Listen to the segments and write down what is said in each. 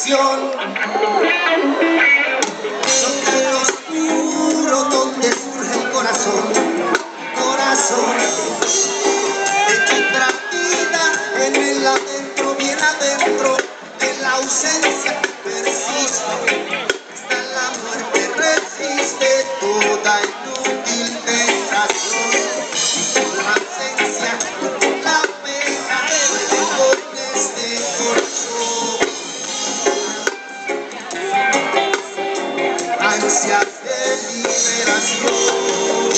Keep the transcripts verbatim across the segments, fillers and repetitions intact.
desesperación. Toca lo oscuro donde surge el corazón, corazón de nuestra vida, en el adentro, bien adentro, en la ausencia persiste, hasta la muerte resiste toda inútil tentación. Y por la ausencia, la pena debe con este corazón. Ansias de liberación.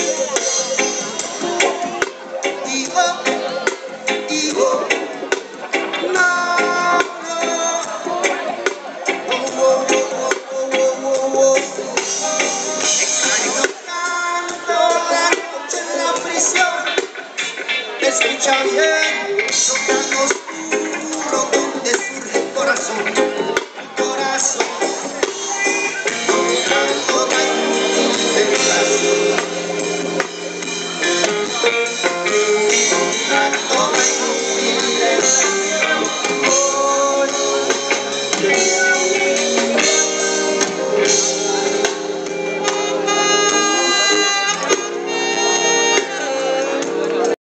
Digo, digo, no, no. Oh, oh, oh, oh, oh, oh, oh. Extraño tanto la noche en la prisión. Escucha bien, toca lo oscuro donde surge el corazón, corazón.